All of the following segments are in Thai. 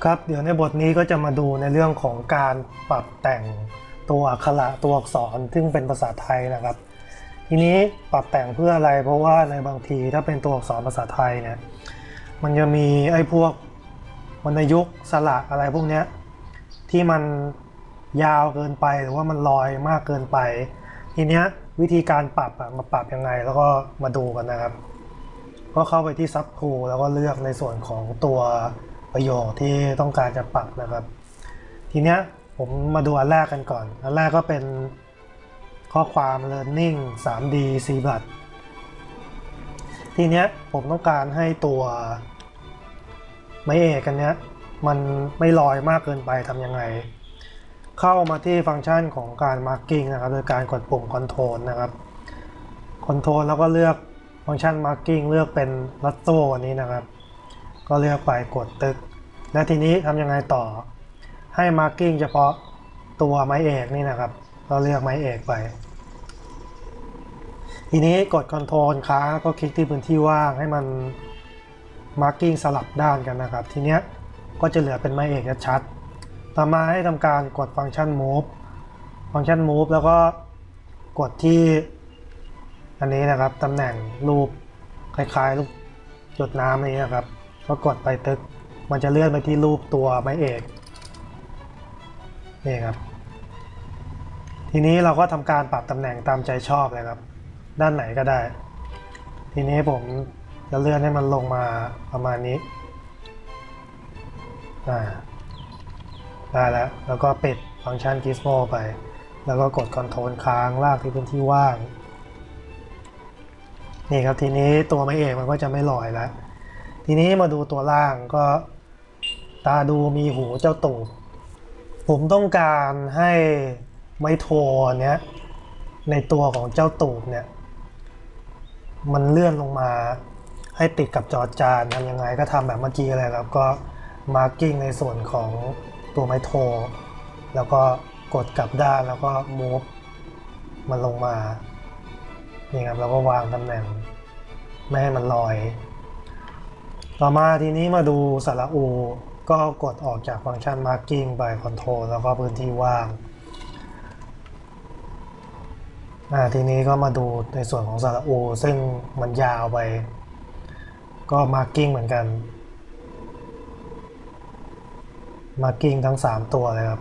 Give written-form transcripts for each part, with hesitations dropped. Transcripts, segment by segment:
ครับเดี๋ยวในบทนี้ก็จะมาดูในเรื่องของการปรับแต่งตัวอักขระตัวอักษรซึ่งเป็นภาษาไทยนะครับทีนี้ปรับแต่งเพื่ออะไรเพราะว่าในบางทีถ้าเป็นตัวอักษรภาษาไทยเนี่ยมันจะมีไอ้พวกวรรณยุกต์สระอะไรพวกนี้ที่มันยาวเกินไปหรือว่ามันลอยมากเกินไปทีเนี้ยวิธีการปรับมาปรับยังไงแล้วก็มาดูกันนะครับก็เข้าไปที่ซับทูแล้วก็เลือกในส่วนของตัวประโยคที่ต้องการจะปรับนะครับทีเนี้ยผมมาดูอันแรกกันก่อนอันแรกก็เป็นข้อความ learning 3D CBLUT ทีเนี้ยผมต้องการให้ตัวไม้เอกกันเนี้ยมันไม่ลอยมากเกินไปทำยังไงเข้ามาที่ฟังก์ชันของการ marking นะครับโดยการกดปุ่ม control นะครับ control แล้วก็เลือกฟังก์ชัน marking เลือกเป็น lasso อันนี้นะครับก็เลือกไปกดตึกและทีนี้ทำยังไงต่อให้ marking เฉพาะตัวไม้เอกนี่นะครับก็เลือกไม้เอกไปทีนี้กด control ค้างก็คลิกที่พื้นที่ว่างให้มัน marking สลับด้านกันนะครับทีเนี้ยก็จะเหลือเป็นไม้เอกชัดต่อมาให้ทำการกดฟังก์ชัน move แล้วก็กดที่อันนี้นะครับตำแหน่งรูปคล้ายๆรูปหยดน้ำนี้นะครับก็กดไปตึกมันจะเลื่อนไปที่รูปตัวไม้เอกนี่ครับทีนี้เราก็ทำการปรับตำแหน่งตามใจชอบเลยครับด้านไหนก็ได้ทีนี้ผมจะเลื่อนให้มันลงมาประมาณนี้ได้แล้วก็ปิดฟังก์ชัน Gizmo ไปแล้วก็กด Ctrl ค้างลากที่พื้นที่ว่างนี่ครับทีนี้ตัวไม้เอกมันก็จะไม่ลอยแล้วทีนี้มาดูตัวล่างก็ตาดูมีหูเจ้าตูบผมต้องการให้ไม้โทเนี้ยในตัวของเจ้าตูบเนี่ยมันเลื่อนลงมาให้ติดกับจอจานทำยังไงก็ทำแบบเมื่อกี้เลยครับก็ marking ในส่วนของตัวไม้โทแล้วก็กดกลับด้านแล้วก็ move มันลงมานี่ครับแล้วก็วางตำแหน่งไม่ให้มันลอยต่อมาทีนี้มาดูสระอูก็กดออกจากฟังก์ชัน marking ไป control แล้วก็พื้นที่ว่างทีนี้ก็มาดูในส่วนของสระอูซึ่งมันยาวไปก็ marking เหมือนกัน marking ทั้ง3ตัวเลยครับ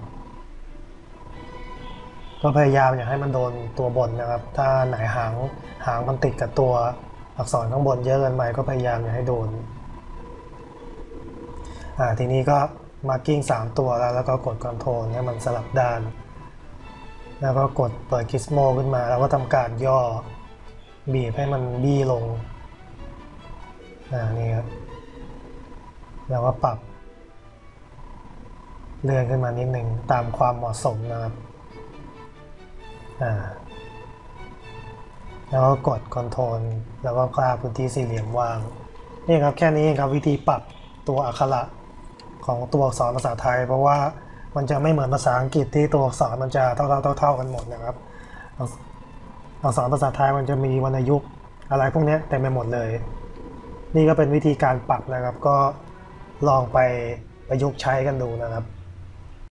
ก็พยายามอย่าให้มันโดนตัวบนนะครับถ้าไหนหางมันติดกับตัวอักษรข้างบนเยอะเกินไปก็พยายามอย่าให้โดนทีนี้ก็ marking 3ตัวแล้วก็กด control ให้มันสลับด้านแล้วก็กดเปิด Gizmo ขึ้นมาแล้วก็ทำการย่อบีบให้มันบี้ลงนี่ครับแล้วก็ปรับเลื่อนขึ้นมานิดหนึ่งตามความเหมาะสมนะครับแล้วก็กด Ctrl แล้วก็กล้าพื้นที่สี่เหลี่ยมว่างนี่ครับแค่นี้ครับวิธีปรับตัวอักขระของตัวอักษรภาษาไทยเพราะว่ามันจะไม่เหมือนภาษาอังกฤษที่ตัวอักษรมันจะเท่ากันหมดนะครับอักษรภาษาไทยมันจะมีวรรณยุกต์อะไรพวกนี้เต็มไปหมดเลยนี่ก็เป็นวิธีการปรับนะครับก็ลองไปประยุกต์ใช้กันดูนะครับ